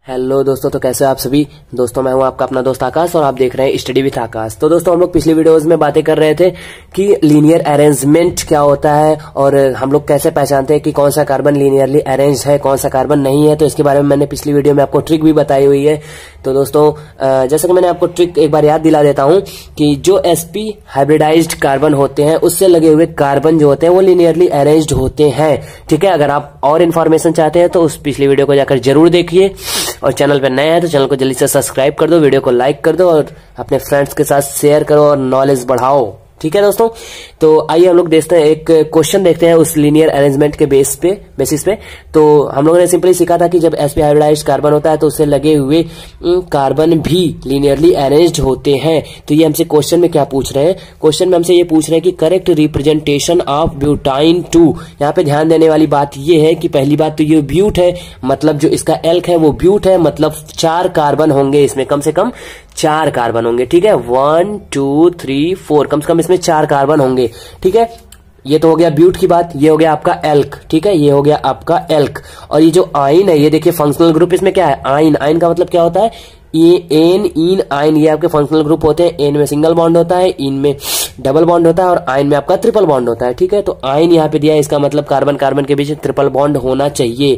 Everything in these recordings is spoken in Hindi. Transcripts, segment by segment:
हेलो दोस्तों, तो कैसे हो आप सभी दोस्तों। मैं हूं आपका अपना दोस्त आकाश और आप देख रहे हैं स्टडी विथ आकाश। तो दोस्तों, हम लोग पिछली वीडियोस में बातें कर रहे थे कि लीनियर अरेंजमेंट क्या होता है और हम लोग कैसे पहचानते हैं कि कौन सा कार्बन लीनियरली अरेंज है, कौन सा कार्बन नहीं है। तो इसके बारे में मैंने पिछली वीडियो में आपको ट्रिक भी बताई हुई है। तो दोस्तों, जैसे कि मैंने आपको ट्रिक एक बार याद दिला देता हूं कि जो sp हाइब्रिडाइज्ड कार्बन होते हैं उससे लगे हुए कार्बन जो होते हैं वो लीनियरली अरेंज्ड होते हैं। ठीक है, अगर आप और इन्फॉर्मेशन चाहते हैं तो उस पिछली वीडियो को जाकर जरूर देखिए और चैनल पे नए हैं तो चैनल को जल्दी से सब्सक्राइब कर दो, वीडियो को लाइक कर दो और अपने फ्रेंड्स के साथ शेयर करो और नॉलेज बढ़ाओ। ठीक है दोस्तों, तो आइए हम लोग देखते हैं, एक क्वेश्चन देखते हैं उस लीनियर अरेंजमेंट के बेसिस पे। तो हम लोगों ने सिंपली सीखा था कि जब sp हाइब्रिडाइज्ड कार्बन होता है तो उससे लगे हुए कार्बन भी लीनियरली अरेंज्ड होते हैं। तो ये हमसे क्वेश्चन में क्या पूछ रहे हैं, क्वेश्चन में हमसे ये पूछ रहे हैं कि करेक्ट रिप्रेजेंटेशन ऑफ ब्यूटाइन 2। यहाँ पे ध्यान देने वाली बात ये है कि पहली बात तो ये ब्यूट है, मतलब जो इसका एल्क है वो ब्यूट है, मतलब 4 कार्बन होंगे इसमें, कम से कम 4 कार्बन होंगे। ठीक है, 1 2 3 4, कम से कम इसमें 4 कार्बन होंगे। ठीक है, ये तो हो गया ब्यूट की बात, ये हो गया आपका एल्क। ठीक है, ये हो गया आपका एल्क। और ये जो आइन है, ये देखिए फंक्शनल ग्रुप इसमें क्या है, आइन। आइन का मतलब क्या होता है, ये एन इन आइन, ये आपके फंक्शनल ग्रुप होते हैं। एन में सिंगल बॉन्ड होता है, इन में डबल बॉन्ड होता है और आइन में आपका ट्रिपल बॉन्ड होता है। ठीक है, तो आइन यहाँ पे दिया है, इसका मतलब कार्बन कार्बन के बीच ट्रिपल बॉन्ड होना चाहिए।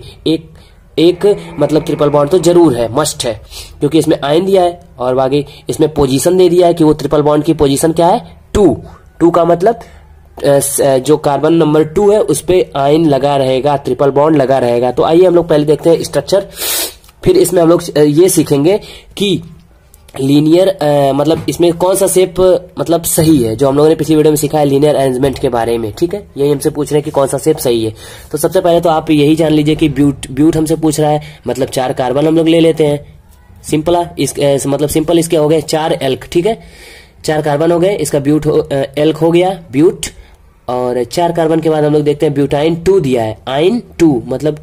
एक मतलब ट्रिपल बॉन्ड तो जरूर है, मस्ट है, क्योंकि इसमें आयन दिया है और बाकी इसमें पोजीशन दे दिया है कि वो ट्रिपल बॉन्ड की पोजीशन क्या है, 2 का मतलब जो कार्बन नंबर 2 है उस पे आयन लगा रहेगा, ट्रिपल बॉन्ड लगा रहेगा। तो आइए हम लोग पहले देखते हैं स्ट्रक्चर, फिर इसमें हम लोग ये सीखेंगे कि लीनियर मतलब इसमें कौन सा शेप मतलब सही है, जो हम लोगों ने पिछली वीडियो में सीखा है लीनियर अरेंजमेंट के बारे में। ठीक है, यही हमसे पूछ रहे हैं कि कौन सा शेप सही है। तो सबसे पहले तो आप यही जान लीजिए कि ब्यूट हमसे पूछ रहा है, मतलब 4 कार्बन हम लोग ले लेते हैं। सिंपल मतलब सिंपल इसके हो गए 4 एल्क। ठीक है, 4 कार्बन हो गए, इसका ब्यूट एल्क हो गया ब्यूट। और 4 कार्बन के बाद हम लोग देखते हैं ब्यूटाइन 2 दिया है, आइन 2 मतलब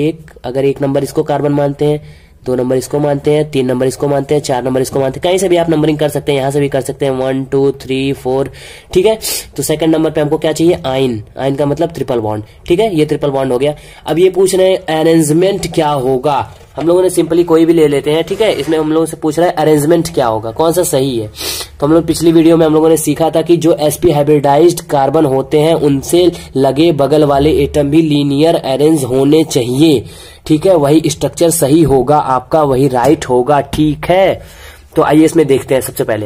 अगर 1 नंबर इसको कार्बन मानते हैं, 2 नंबर इसको मानते हैं, 3 नंबर इसको मानते हैं, 4 नंबर इसको मानते हैं। कहीं से भी आप नंबरिंग कर सकते हैं, यहां से भी कर सकते हैं 1 2 3 4। ठीक है, तो सेकंड नंबर पे हमको क्या चाहिए, आइन। आइन का मतलब ट्रिपल बॉन्ड। ठीक है, ये ट्रिपल बॉन्ड हो गया। अब ये पूछ रहे हैं अरेंजमेंट क्या होगा। हम लोगों ने सिंपली कोई भी ले लेते हैं। ठीक है, इसमें हम लोगों से पूछ रहा है अरेंजमेंट क्या होगा, कौन सा सही है। तो हम लोग पिछली वीडियो में हम लोगों ने सीखा था कि जो sp हाइब्रिडाइज्ड कार्बन होते हैं उनसे लगे बगल वाले एटम भी लीनियर अरेंज होने चाहिए। ठीक है, वही स्ट्रक्चर सही होगा आपका, वही राइट होगा। ठीक है, तो आइए इसमें देखते हैं। सबसे पहले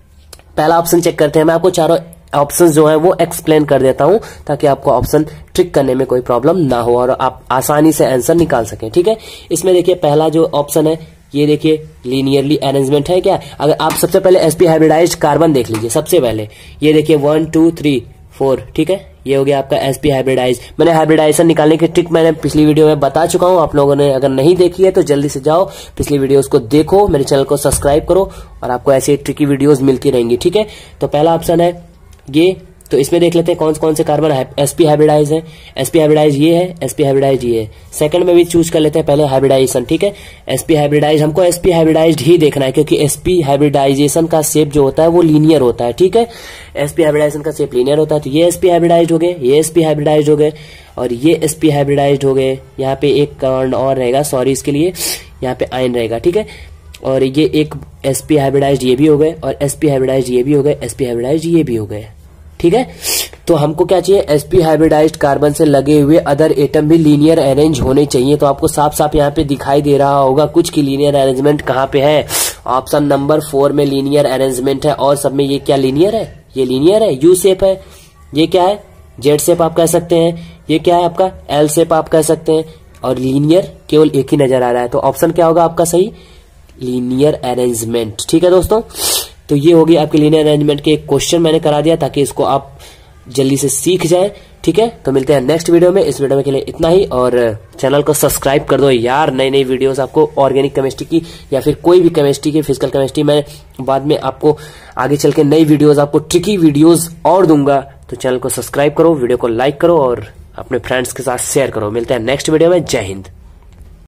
पहला ऑप्शन चेक करते हैं। मैं आपको चारों ऑप्शंस जो है वो एक्सप्लेन कर देता हूं ताकि आपको ऑप्शन ट्रिक करने में कोई प्रॉब्लम ना हो और आप आसानी से आंसर निकाल सकें। ठीक है, इसमें देखिए पहला जो ऑप्शन है ये देखिए लीनियरली अरेंजमेंट है क्या। अगर आप सबसे पहले sp हाइब्रिडाइज्ड कार्बन देख लीजिए, सबसे पहले ये देखिए 1 2 3 4। ठीक है, ये हो गया आपका sp हाइब्रिडाइज। मैंने हाइब्रिडाइजेशन निकालने की ट्रिक मैंने पिछली वीडियो में बता चुका हूं, आप लोगों ने अगर नहीं देखी है तो जल्दी से जाओ पिछली वीडियोस को देखो, मेरे चैनल को सब्सक्राइब करो और आपको ऐसी ट्रिकी वीडियोस मिलती रहेंगी। ठीक है, तो पहला ऑप्शन है ये। तो इसमें देख लेते हैं कौन कौन से कार्बन sp हाइब्रिडाइज है। sp हाइब्रिडाइज ये है, sp हाइब्रिडाइज ये है। सेकंड में भी चूज कर लेते हैं पहले हाइब्रिडाइजेशन। ठीक है, sp हाइब्रिडाइज, हमको sp हाइब्रिडाइज्ड ही देखना है क्योंकि sp हाइब्रिडाइजेशन का शेप जो होता है वो लीनियर होता है। ठीक है, sp हाइब्रिडाइजेशन का शेप लीनियर होता है। तो ये sp हाइब्रिडाइज्ड हो गए, ये sp हाइब्रिडाइज्ड हो गए और ये sp हाइब्रिडाइज्ड हो गए। यहाँ पे एक कमांड और रहेगा, सॉरी इसके लिए, यहाँ पे आयन रहेगा। ठीक है, और ये एक sp हाइब्रिडाइज्ड ये भी हो गए और sp हाइब्रिडाइज्ड ये भी हो गए, sp हाइब्रिडाइज्ड ये भी हो गए। ठीक है, तो हमको क्या चाहिए, sp हाइब्रिडाइज्ड कार्बन से लगे हुए अदर एटम भी लीनियर अरेंज होने चाहिए। तो आपको साफ साफ यहाँ पे दिखाई दे रहा होगा कुछ की लीनियर अरेंजमेंट कहाँ पे है। ऑप्शन नंबर 4 में लीनियर अरेंजमेंट है और सब में ये क्या लीनियर है, ये लीनियर है, यू शेप है। ये क्या है, जेड शेप आप कह सकते हैं। ये क्या है आपका, एल शेप आप कह सकते हैं। और लीनियर केवल एक ही नजर आ रहा है। तो ऑप्शन क्या होगा आपका सही, लीनियर अरेंजमेंट। ठीक है दोस्तों, तो ये होगी आपकी लीनियर अरेंजमेंट के एक क्वेश्चन मैंने करा दिया ताकि इसको आप जल्दी से सीख जाएं। ठीक है, तो मिलते हैं नेक्स्ट वीडियो में। इस वीडियो में के लिए इतना ही और चैनल को सब्सक्राइब कर दो यार। नई नई वीडियोस आपको ऑर्गेनिक केमिस्ट्री की या फिर कोई भी केमिस्ट्री की, फिजिकल केमिस्ट्री में बाद में आपको आगे चल के नई वीडियोस, आपको ट्रिकी वीडियोस और दूंगा। तो चैनल को सब्सक्राइब करो, वीडियो को लाइक करो और अपने फ्रेंड्स के साथ शेयर करो। मिलते हैं नेक्स्ट वीडियो में। जय हिंद।